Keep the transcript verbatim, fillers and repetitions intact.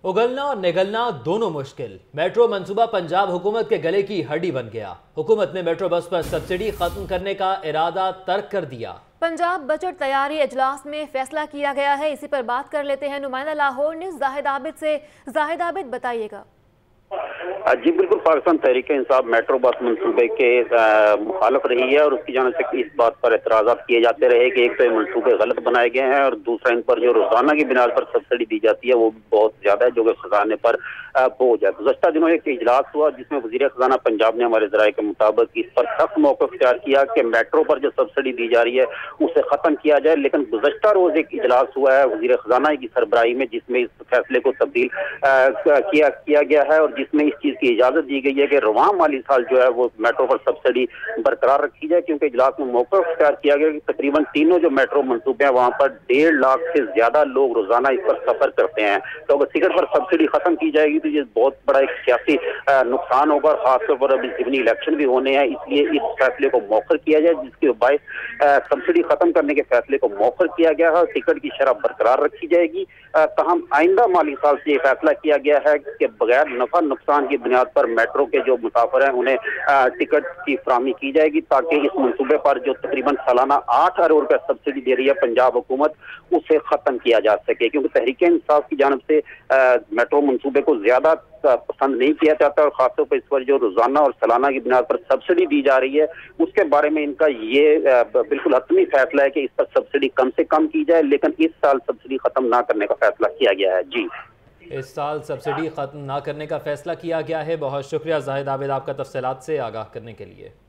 اگلنا اور نگلنا دونوں مشکل۔ میٹرو منصوبہ پنجاب حکومت کے گلے کی ہڈی بن گیا۔ حکومت نے میٹرو بس پر سبسڈی ختم کرنے کا ارادہ ترک کر دیا۔ پنجاب بجٹ تیاری اجلاس میں فیصلہ کیا گیا ہے، اسی پر بات کر لیتے ہیں نمائندہ لاہور نیوز زاہد عابد سے۔ زاہد عابد بتائیے گا۔ جی بالکل، پاکستان تحریک انصاف میٹرو بس منصوبے کے مخالف رہی ہے اور اس کی جانب سے اس بات پر اعتراضات کیے جاتے رہے کہ ایک تو یہ منصوبے غلط بنائے گئے ہیں اور دوسرا ان پر جو روزانہ کی بنیاد پر سبسڈی دی جاتی ہے وہ بہت زیادہ ہے جو کہ خزانے پر بوجھ ہے۔ گزشتہ دنوں ایک اجلاس ہوا جس میں وزیر خزانہ پنجاب نے ہمارے ذرائع کے مطابق اس پر سخت موقف اختیار کیا کہ میٹرو پر جو سبسڈی دی جا رہی ہے اسے ختم کیا جائے، لیکن گزشتہ روز ایک اجلاس ہوا ہے وزیر خزانہ کی سربراہی میں جس میں اس فیصلے کو تبدیل کیا کیا گیا ہے اور جس میں اس چیز کی اجازت دی گئی ہے کہ رواں مالی سال جو ہے وہ میٹرو پر سبسڈی برقرار رکھی جائے، کیونکہ اجلاس میں موقف اختیار کیا گیا کہ تقریباً تینوں جو میٹرو منصوبے ہیں وہاں پر ڈیڑھ لاکھ سے زیادہ لوگ روزانہ اس پر سفر کرتے ہیں، تو اگر ٹکٹ پر سبسڈی ختم کی جائے گی تو یہ بہت بڑا ایک سیاسی نقصان ہوگا اور خاص طور پر ابھی ضمنی الیکشن بھی ہونے ہیں، اس لیے اس فیصلے کو مؤخر کیا جائے جس کے باعث سبسڈی ختم کرنے کے فیصلے کو مؤخر کیا گیا ہے اور ٹکٹ کی شرح برقرار رکھی جائے گی۔ تاہم آئندہ مالی سال سے یہ فیصلہ کیا گیا ہے کہ بغیر نفع نقصان کی بنیاد پر میٹرو کے جو مسافر ہیں انہیں ٹکٹ کی فراہمی کی جائے گی تاکہ اس منصوبے پر جو تقریباً سالانہ آٹھ ارب روپے سبسڈی دے رہی ہے پنجاب حکومت اسے ختم کیا جا سکے، کیونکہ تحریک انصاف کی جانب سے میٹرو منصوبے کو زیادہ پسند نہیں کیا جاتا اور خاص طور پر اس پر جو روزانہ اور سالانہ کی بنیاد پر سبسڈی دی جا رہی ہے اس کے بارے میں ان کا یہ بالکل حتمی فیصلہ ہے کہ اس پر سبسڈی کم سے کم کی جائے، لیکن اس سال سبسڈی ختم نہ کرنے کا فیصلہ کیا گیا ہے۔ جی اس سال سبسڈی ختم نہ کرنے کا فیصلہ کیا گیا ہے۔ بہت شکریہ زاہد عابد آپ کا تفصیلات سے آگاہ کرنے کے لیے۔